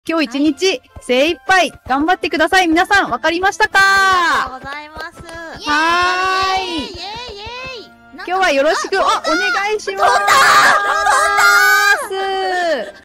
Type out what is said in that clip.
今日一日、精一杯頑張ってください。皆さん、わかりましたか？ ありがとうございます。 はーい。 イェーイイェーイ。 今日はよろしくお願いします。 飛んだー。